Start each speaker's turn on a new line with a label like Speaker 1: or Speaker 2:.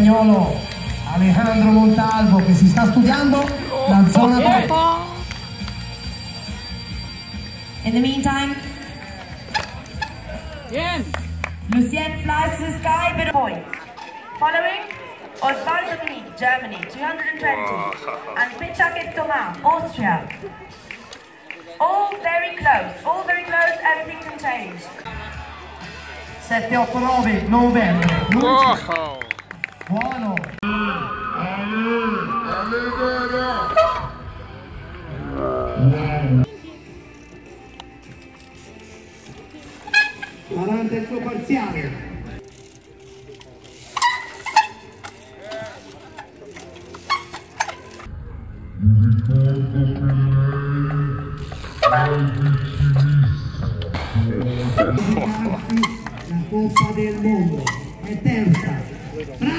Speaker 1: spagnolo Alejandro Montalvo, che si sta studiando la zona 3.
Speaker 2: In the meantime, Lucien flies to the sky, bit of points. Following, Osvaldo Muniz, Germany, 220, and Pichakit Thomas, Austria. All very close, everything can change.
Speaker 1: 7, 8, 9 novembre. Buono. 40 il suo parziale. La Coppa del Mondo è terza.